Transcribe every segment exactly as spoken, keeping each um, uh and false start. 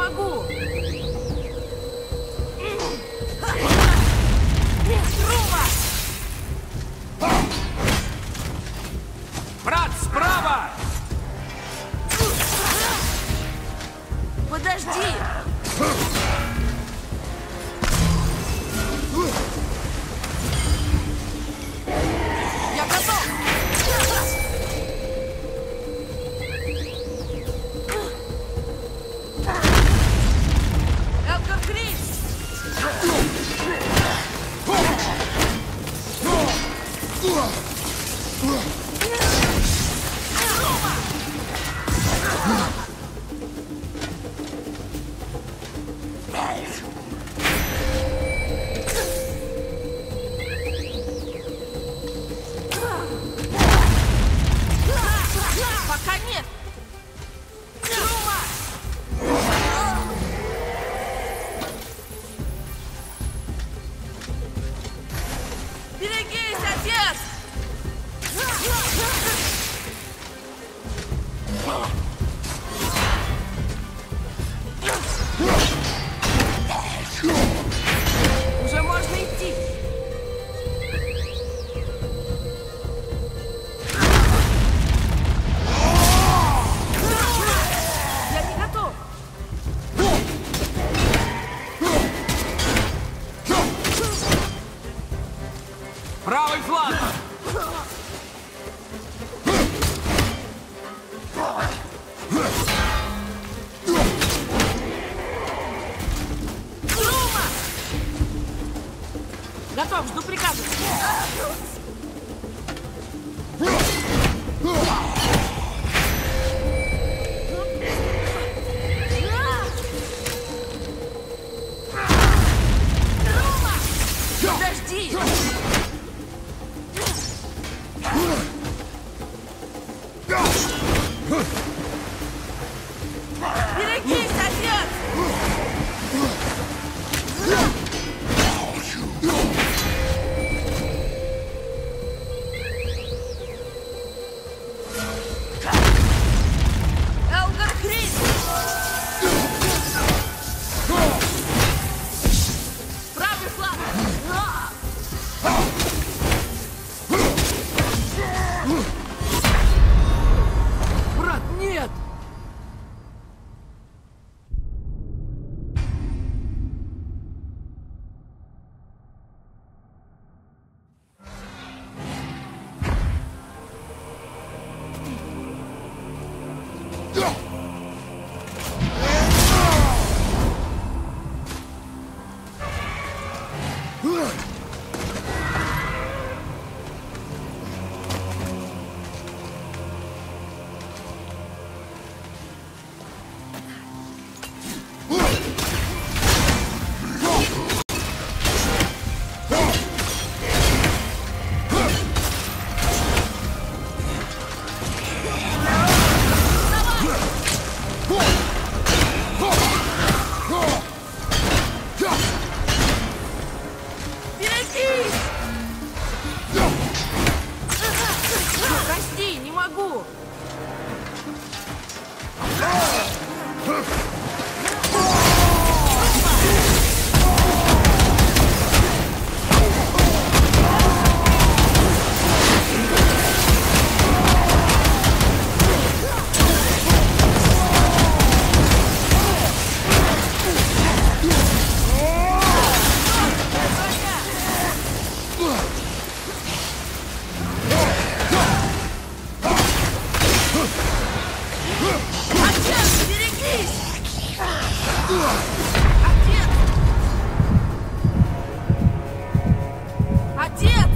могу! Брат, справа! Подожди! Я готов! Элгар Крис! Пока нет! Берегись, отец! Уже можно идти. Я не готов. Правый фланг! Готов, жду приказа. Подожди! Берегись, отец! Элгар Крис! Правый фланг! Брат, нет! Берегись! Прости, не могу! Отец, берегись! Отец! Отец!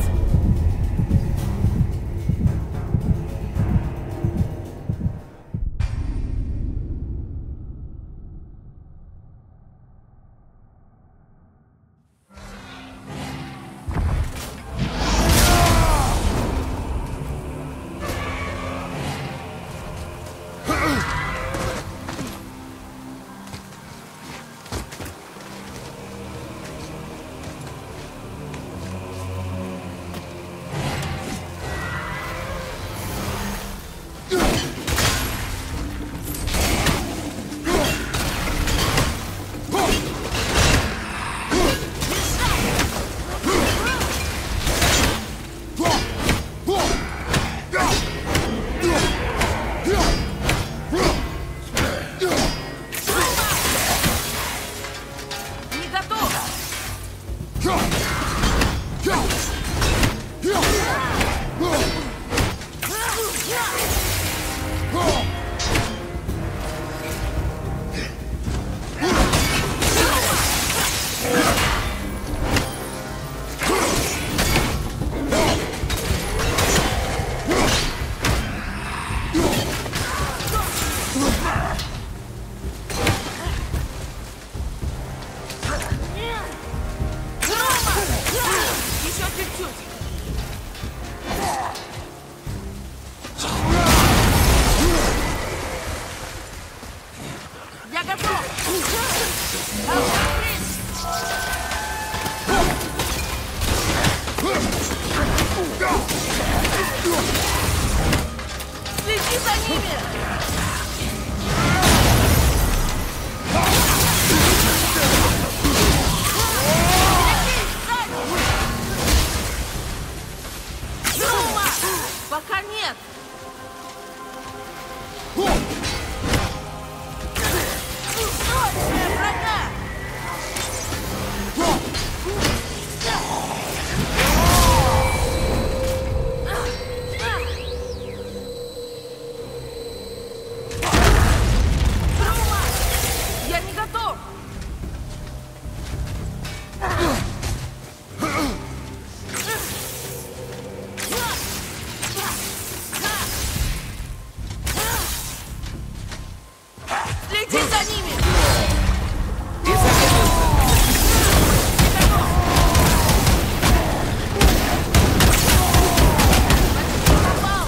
за ними! И замедлился! Попал!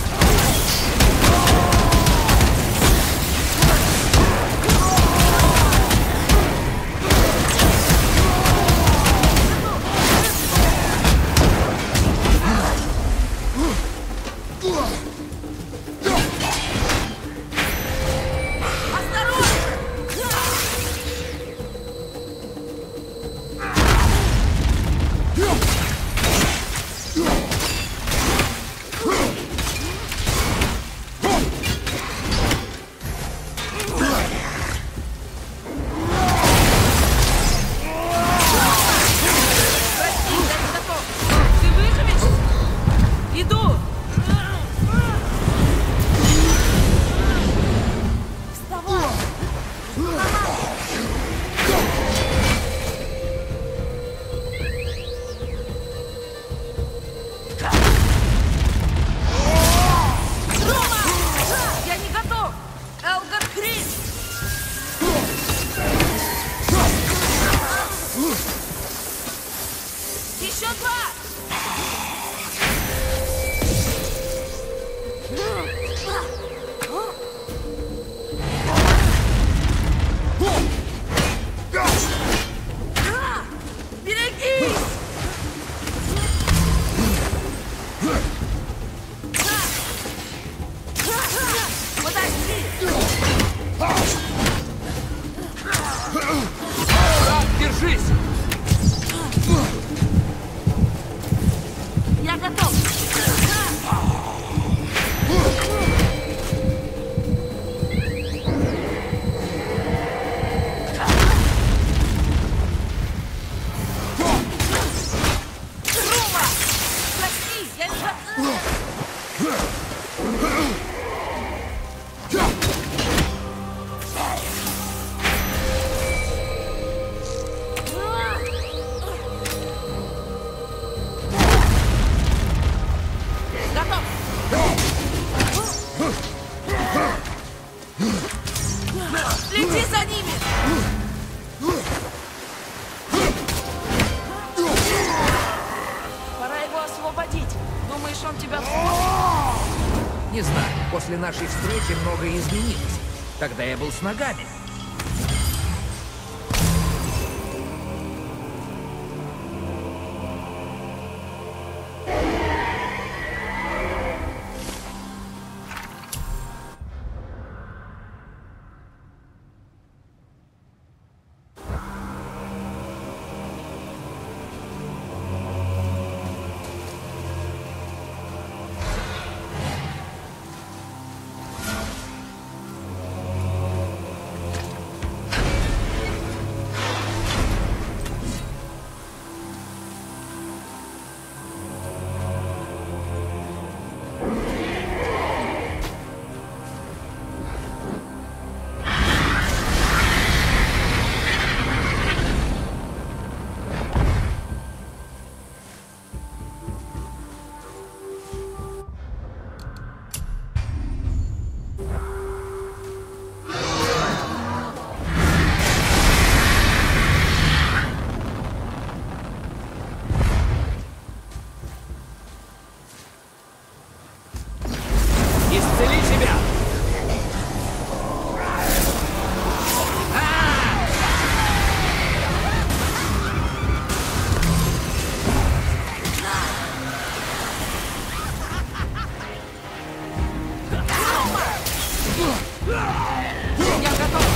Прости, я не готов! Ты выживешь? Иду! Вставай! Рома! Я не готов! Элгар Крис! Еще два! Берегись! Подожди! Брат, держись! Я готов! Рома! Прости, я не готов! Готов! Следи за ними! Пора его освободить. Думаешь, он тебя вспомнит? Не знаю, после нашей встречи многое изменилось. Тогда я был с ногами. Исцели себя! Я готов!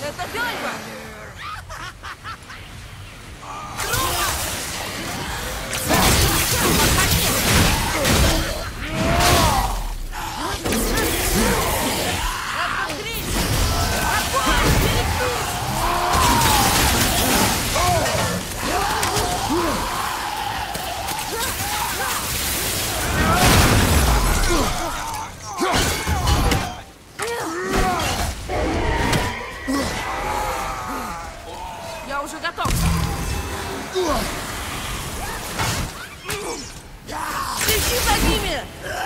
Это Дельва! Я уже готов. Следи за ними!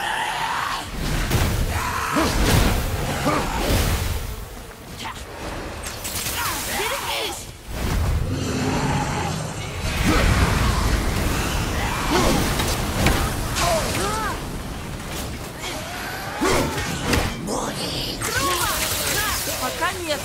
Берегись! Пока нет.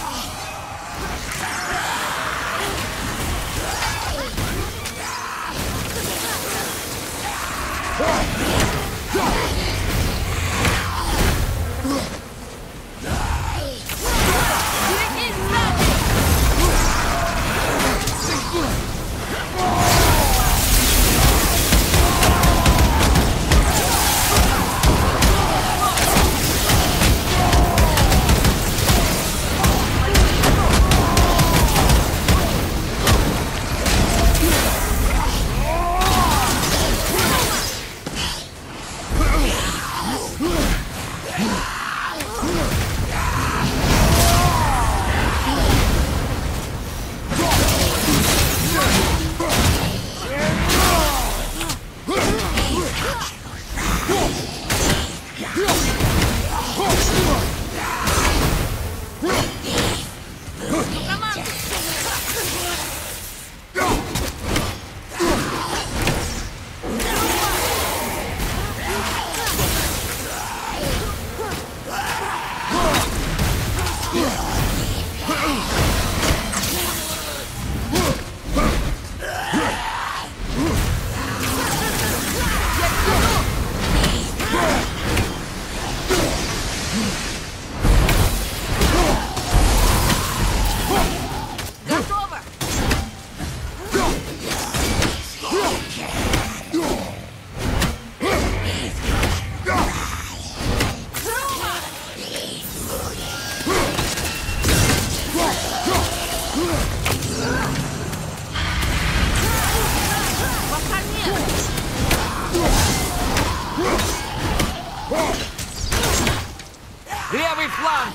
Левый фланг!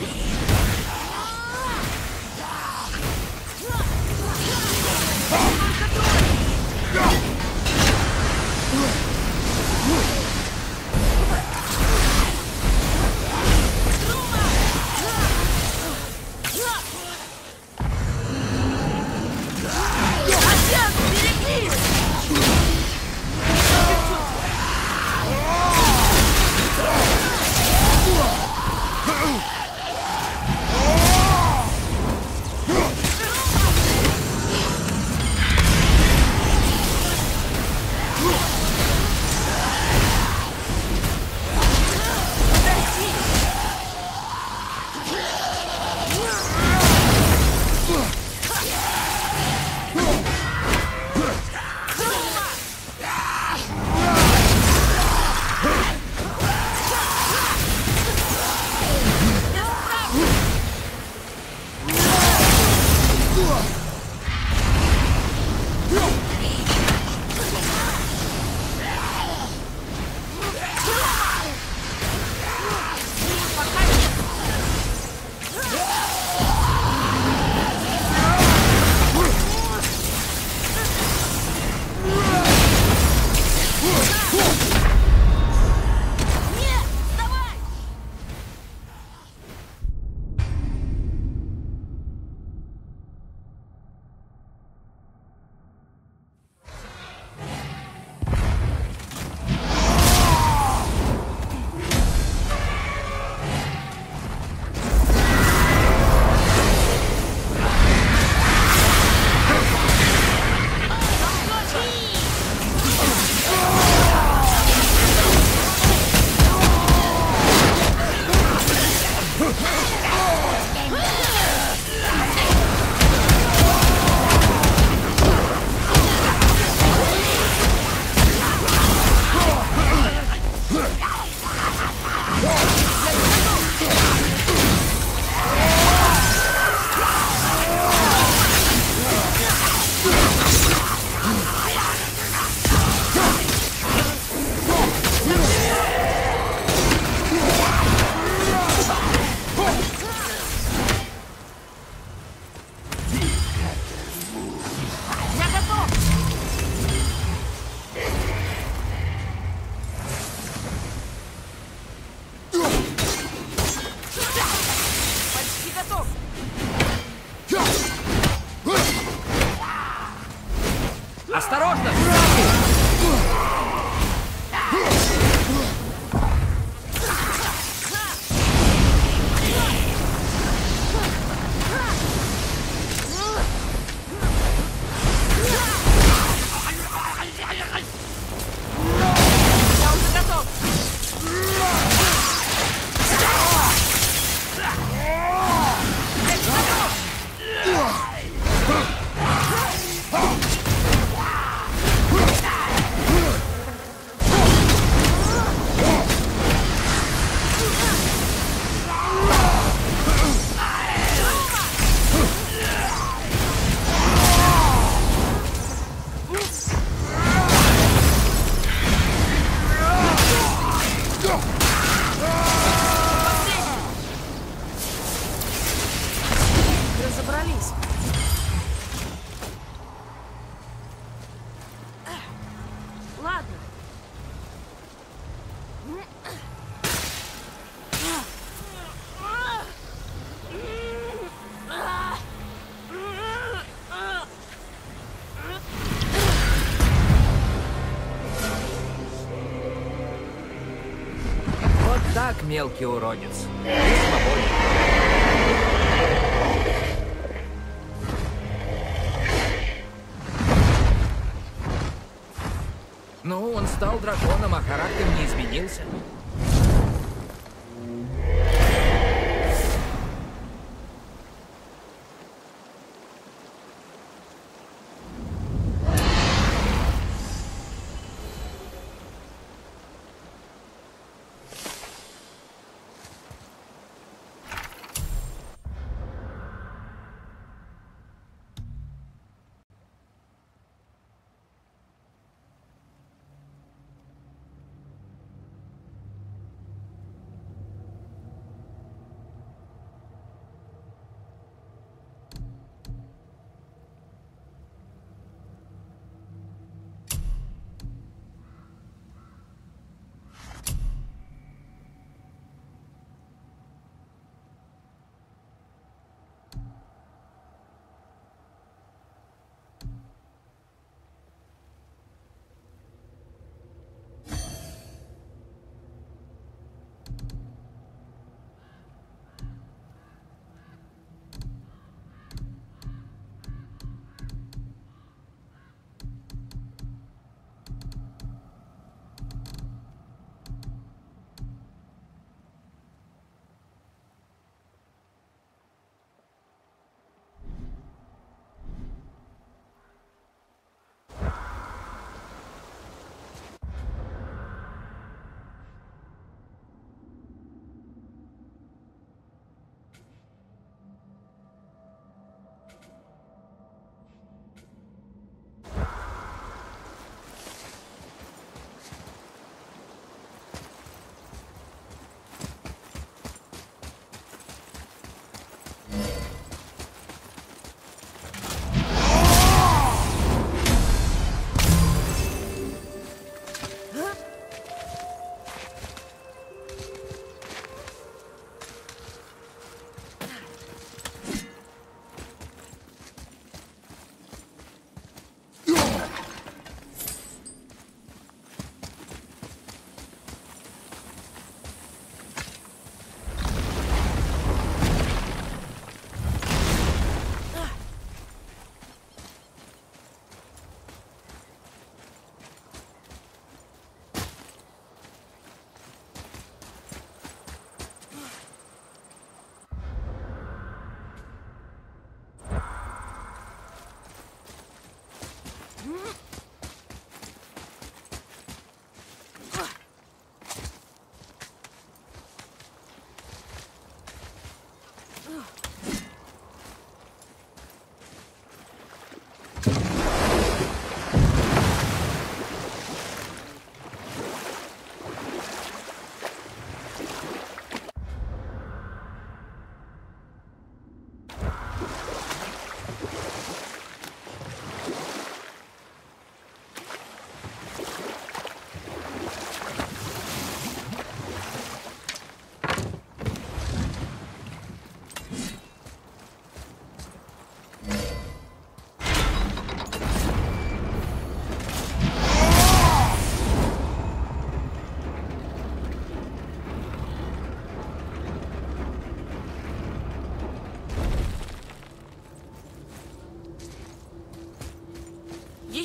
Осторожно! Сзади! Я уже готов. Разобрались. Ладно. Вот так, мелкий уродец. Ты свободен. Ну, он стал драконом, а характер не изменился.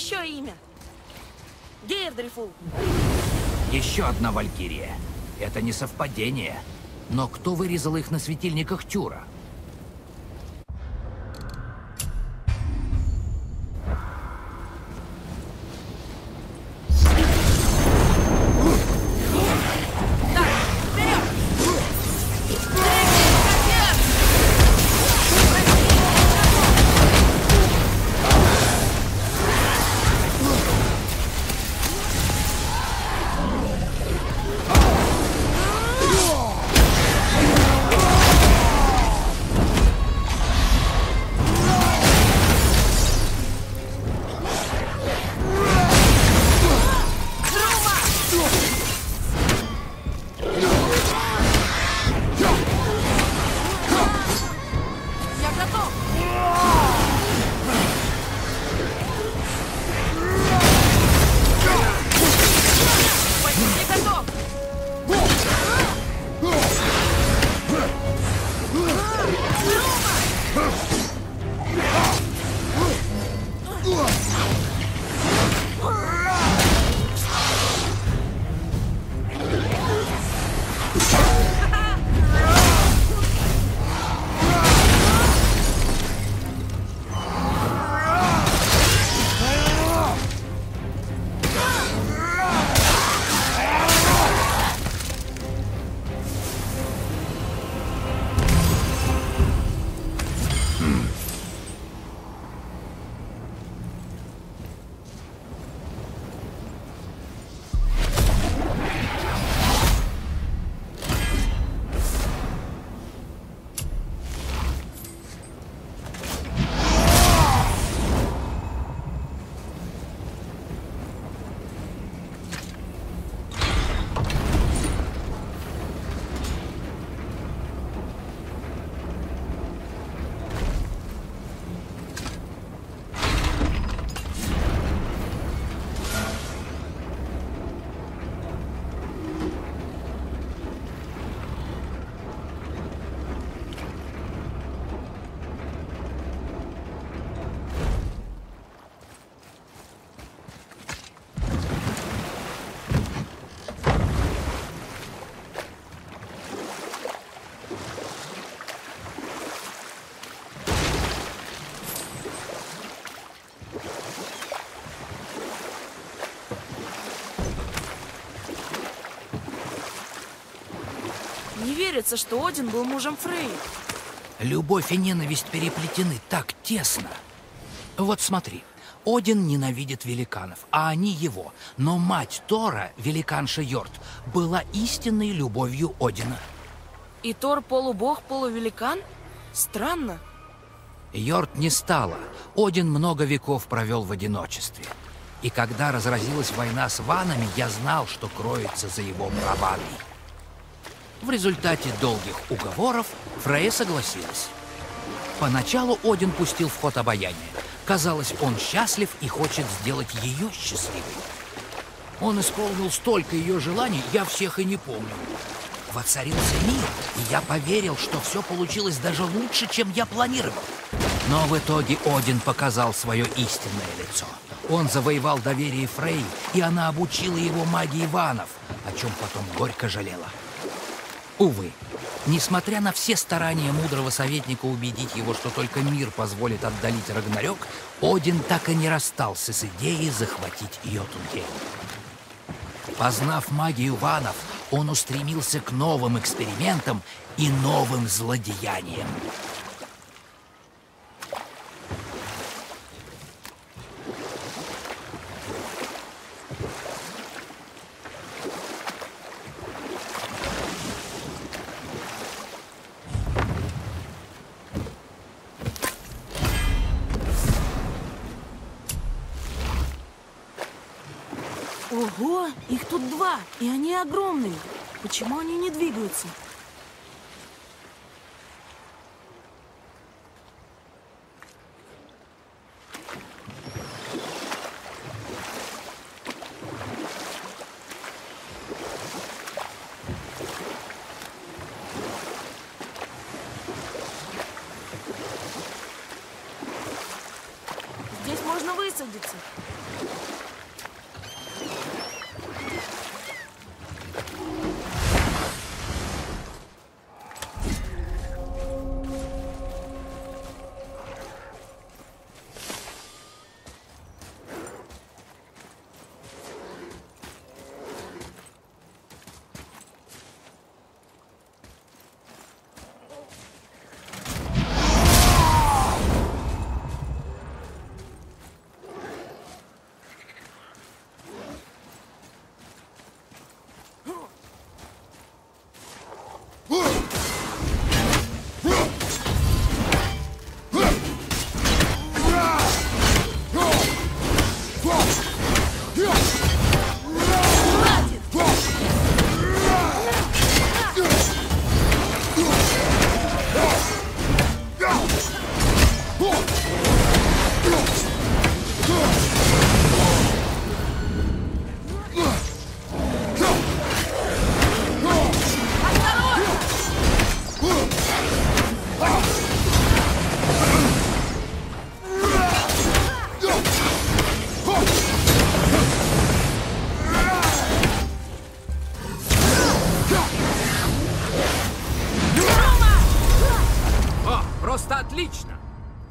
еще имя. Гейрдрифул. Еще одна валькирия. Это не совпадение. Но кто вырезал их на светильниках Тюра? Не верится, что Один был мужем Фрей. Любовь и ненависть переплетены так тесно. Вот смотри, Один ненавидит великанов, а они его. Но мать Тора, великанша Йорт, была истинной любовью Одина. И Тор полубог, полувеликан? Странно. Йорт не стало. Один много веков провел в одиночестве. И когда разразилась война с ванами, я знал, что кроется за его бравадой. В результате долгих уговоров Фрейя согласилась. Поначалу Один пустил в ход обаяние. Казалось, он счастлив и хочет сделать ее счастливой. Он исполнил столько ее желаний, я всех и не помню. Воцарился мир, и я поверил, что все получилось даже лучше, чем я планировал. Но в итоге Один показал свое истинное лицо. Он завоевал доверие Фрейи, и она обучила его магии ванов, о чем потом горько жалела. Увы, несмотря на все старания мудрого советника убедить его, что только мир позволит отдалить Рагнарёк, Один так и не расстался с идеей захватить Йотунхейм. Познав магию ванов, он устремился к новым экспериментам и новым злодеяниям. Ого, их тут два, и они огромные. Почему они не двигаются? Здесь можно высадиться. Отлично!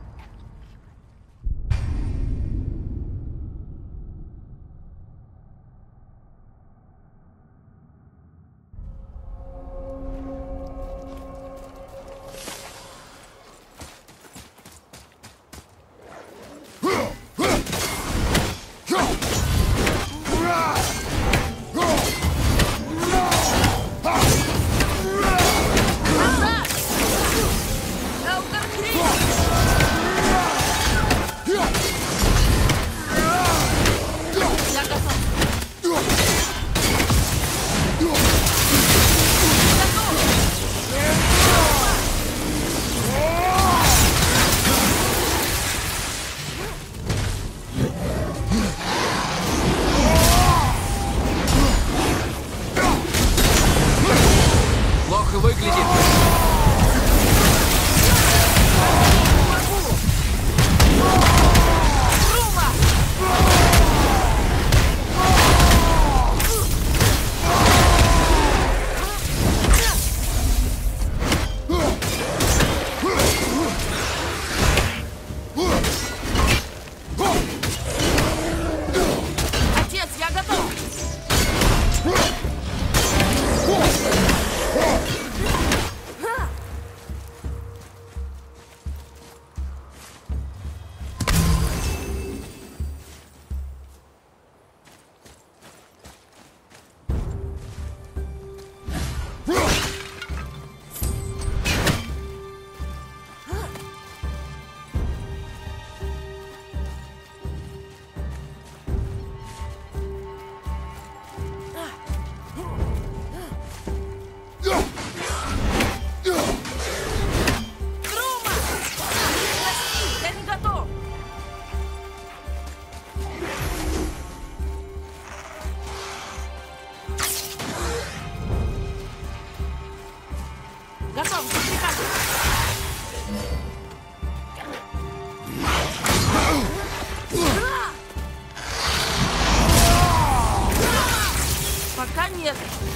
Пока нет.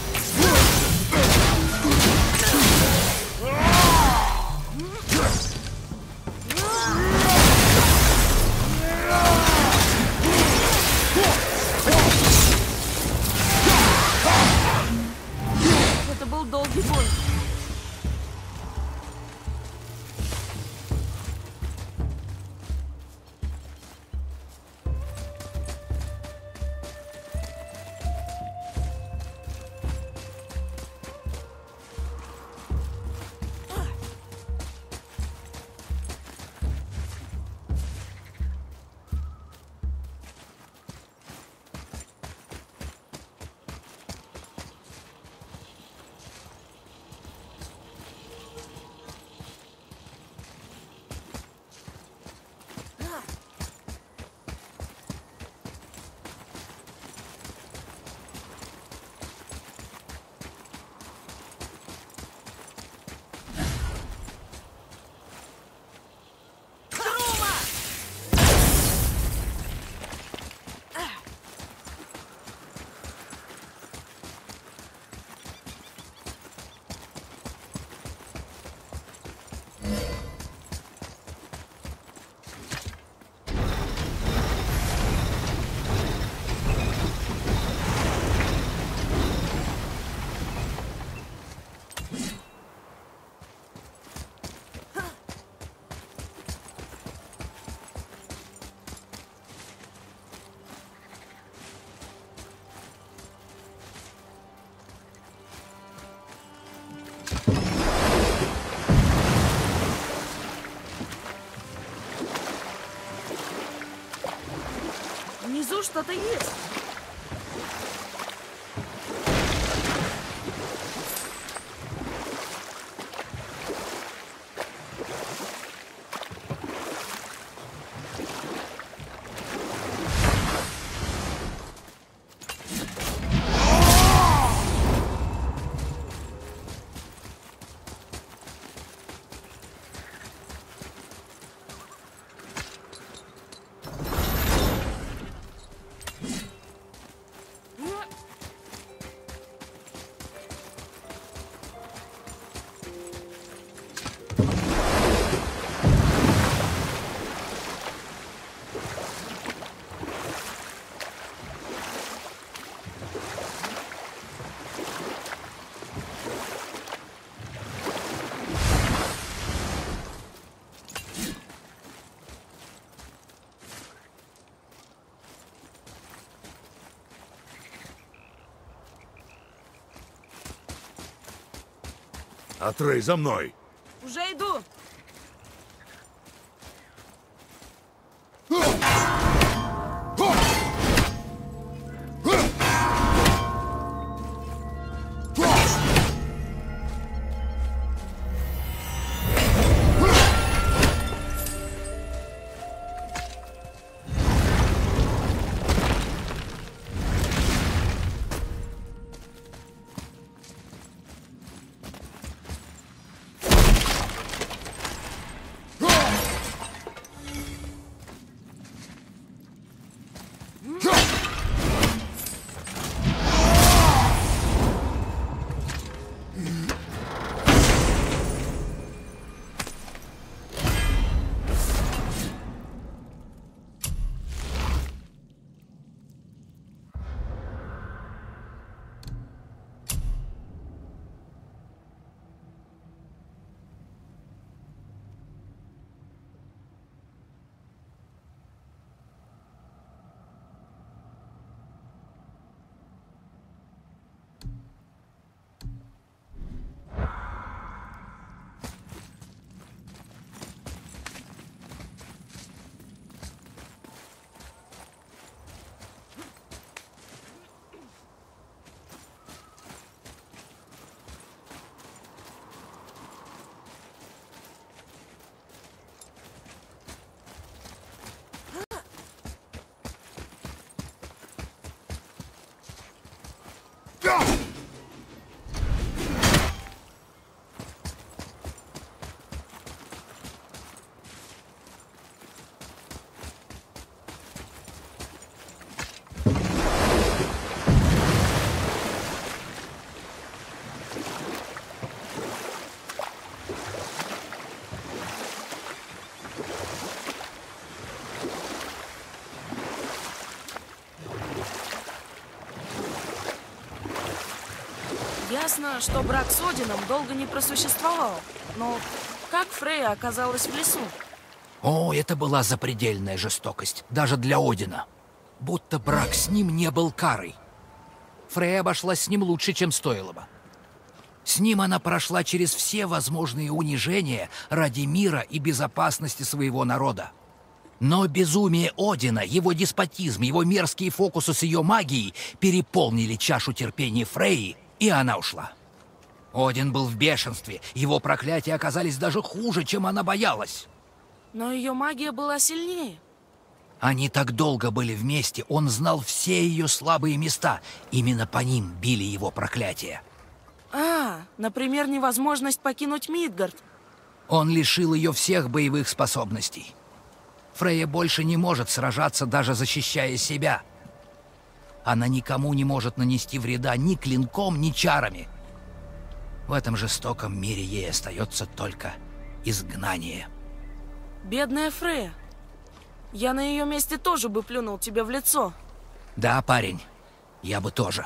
Это был долгий бой. Внизу что-то есть. Атрей, за мной! Уже иду. Ясно, что брак с Одином долго не просуществовал. Но как Фрейя оказалась в лесу? О, это была запредельная жестокость, даже для Одина. Будто брак с ним не был карой. Фрейя обошлась с ним лучше, чем стоило бы. С ним она прошла через все возможные унижения ради мира и безопасности своего народа. Но безумие Одина, его деспотизм, его мерзкие фокусы с ее магией переполнили чашу терпения Фрейи, и она ушла. Один был в бешенстве, его проклятия оказались даже хуже, чем она боялась. Но ее магия была сильнее. Они так долго были вместе, он знал все ее слабые места. Именно по ним били его проклятия. А, например, невозможность покинуть Мидгард. Он лишил ее всех боевых способностей. Фрейя больше не может сражаться, даже защищая себя. Она никому не может нанести вреда ни клинком, ни чарами. В этом жестоком мире ей остается только изгнание. Бедная Фрейя. Я на ее месте тоже бы плюнул тебе в лицо. Да, парень, я бы тоже.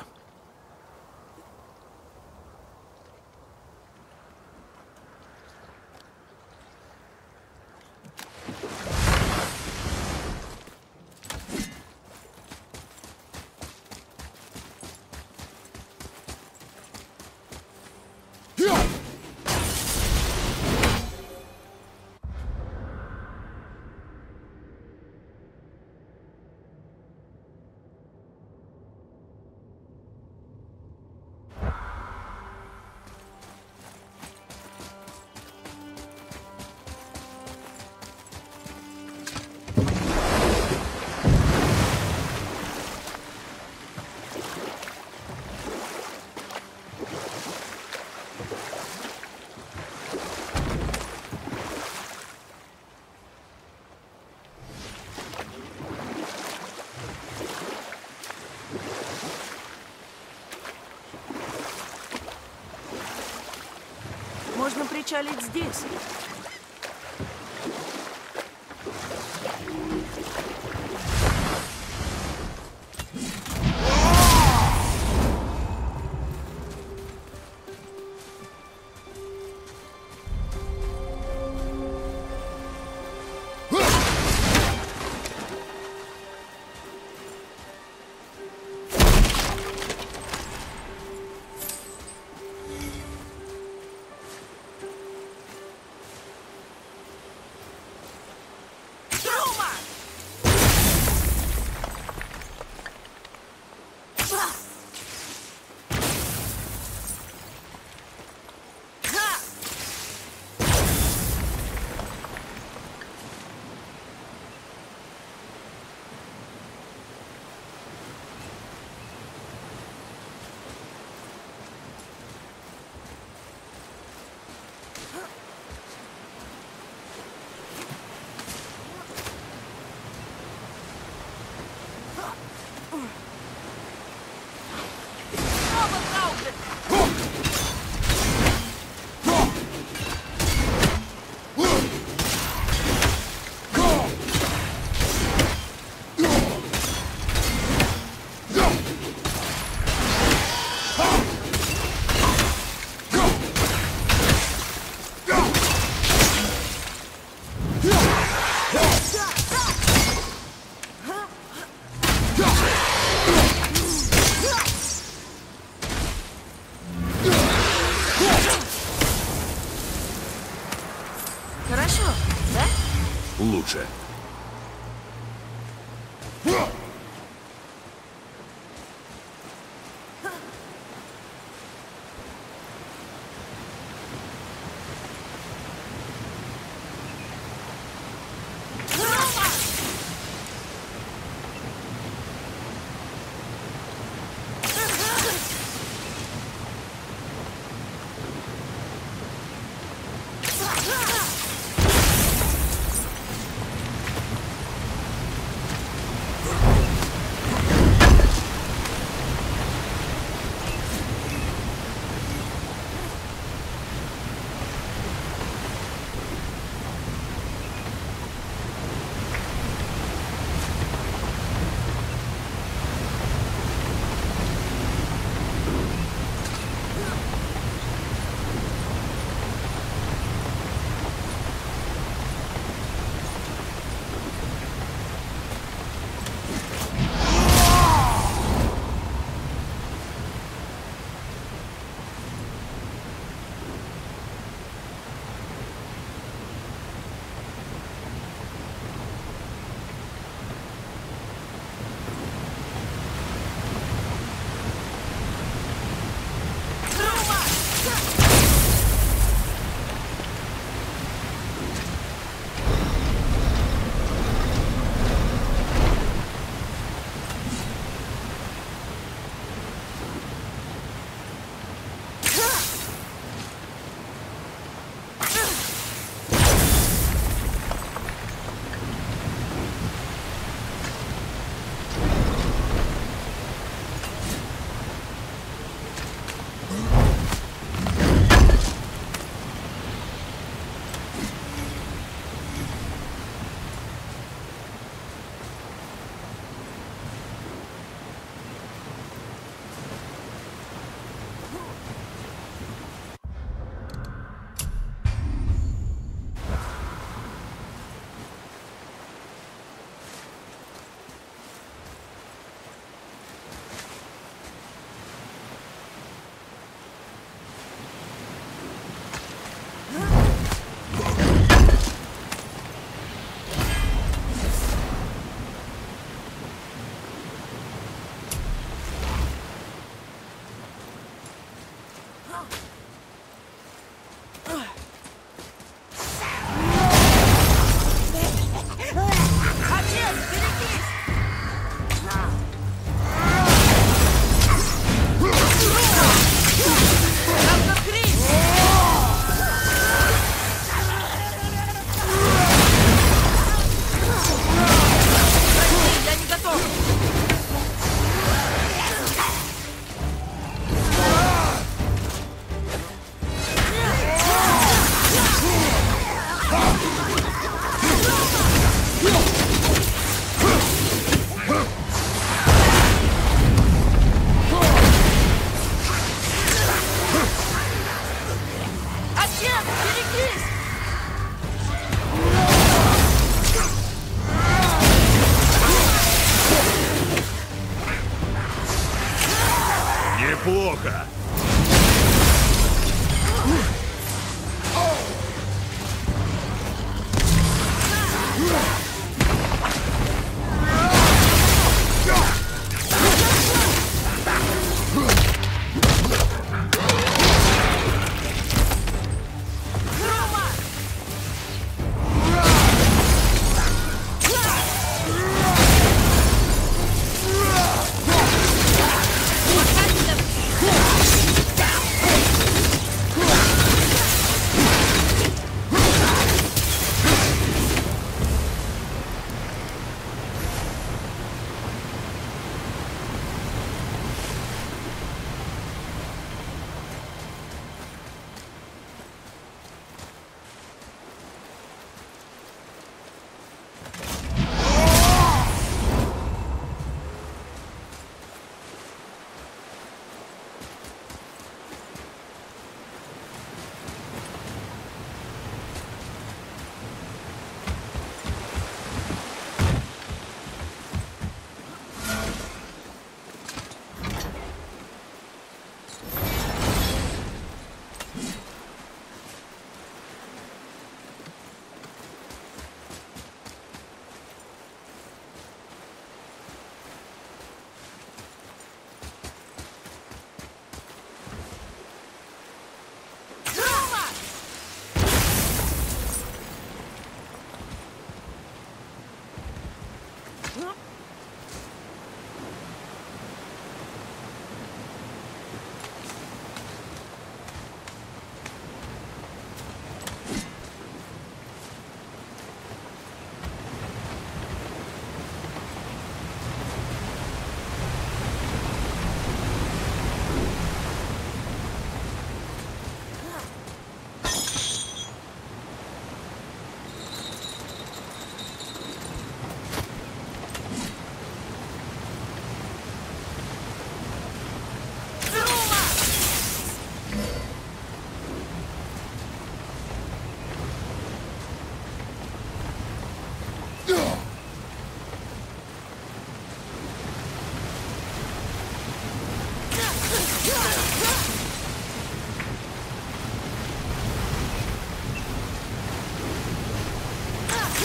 Можно причалить здесь. Да? Лучше. Неплохо.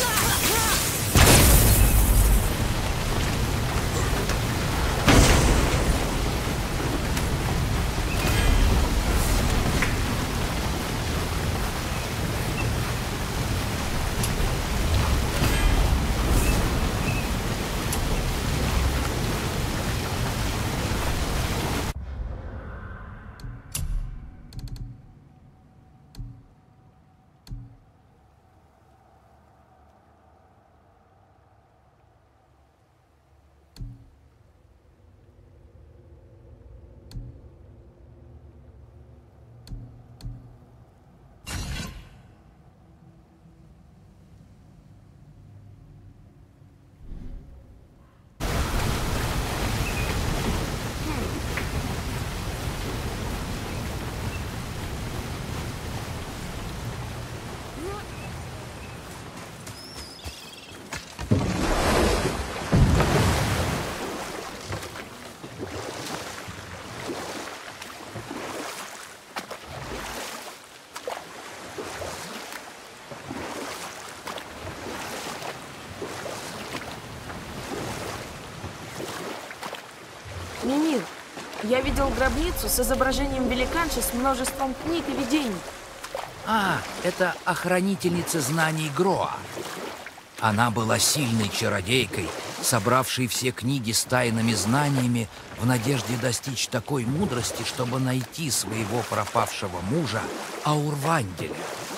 Мимир, я видел гробницу с изображением великанши с множеством книг и видений. А, это охранительница знаний Гроа. Она была сильной чародейкой, собравшей все книги с тайными знаниями в надежде достичь такой мудрости, чтобы найти своего пропавшего мужа Аурванделя.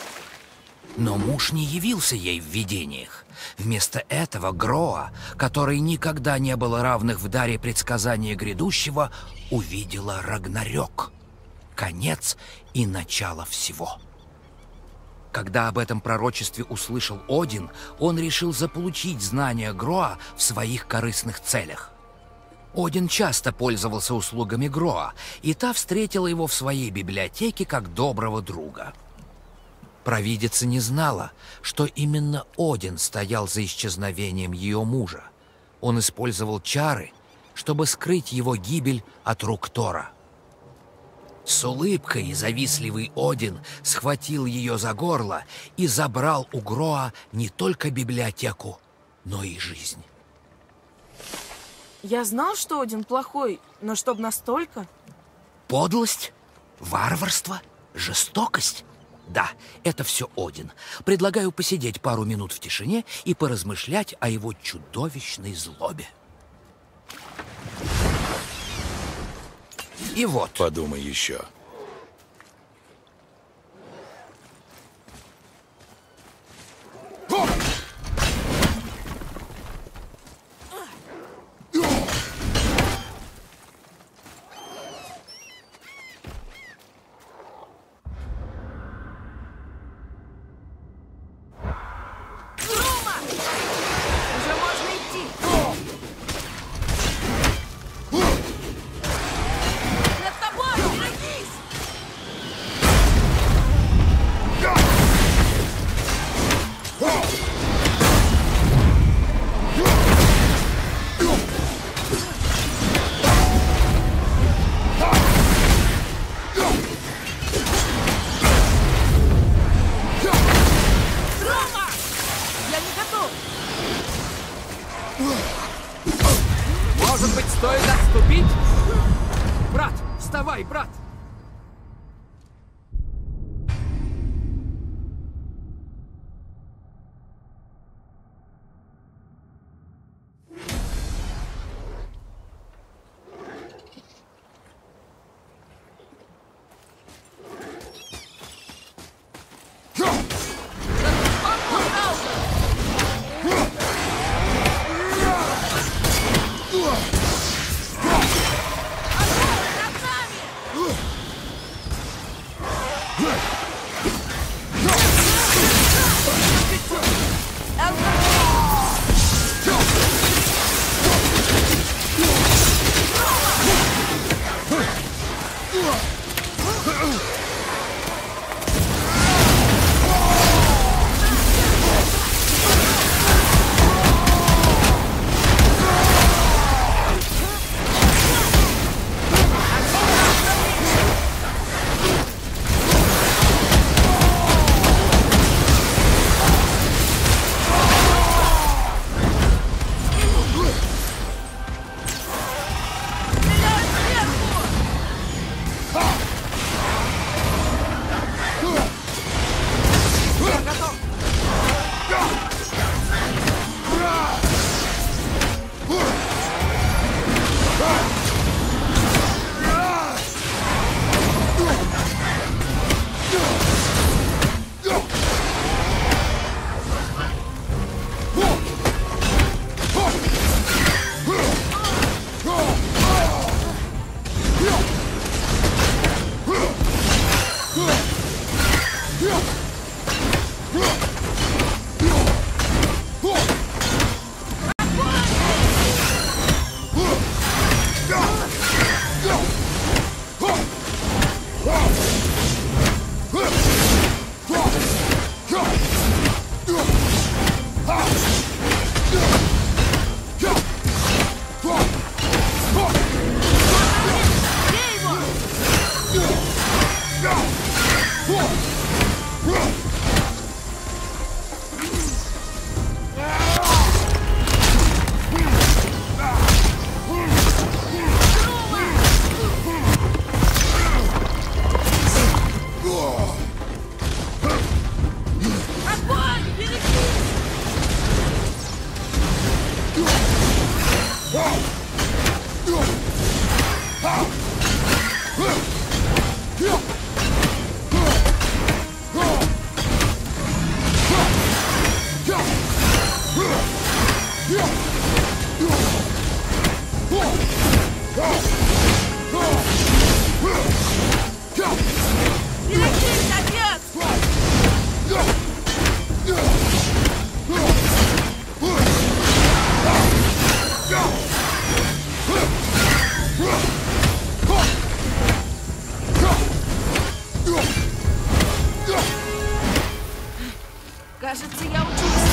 Но муж не явился ей в видениях. Вместо этого Гроа, которой никогда не было равных в даре предсказания грядущего, увидела Рагнарёк. Конец и начало всего. Когда об этом пророчестве услышал Один, он решил заполучить знания Гроа в своих корыстных целях. Один часто пользовался услугами Гроа, и та встретила его в своей библиотеке как доброго друга. Провидица не знала, что именно Один стоял за исчезновением ее мужа. Он использовал чары, чтобы скрыть его гибель от рук Тора. С улыбкой завистливый Один схватил ее за горло и забрал у Гроа не только библиотеку, но и жизнь. Я знал, что Один плохой, но чтоб настолько? Подлость? Варварство? Жестокость? Да, это все Один. Предлагаю посидеть пару минут в тишине и поразмышлять о его чудовищной злобе. И вот. Подумай еще. Может быть, стоит отступить? Брат, вставай, брат! Бей его! Огонь! Береги! Берегись, отец! Кажется, я учусь.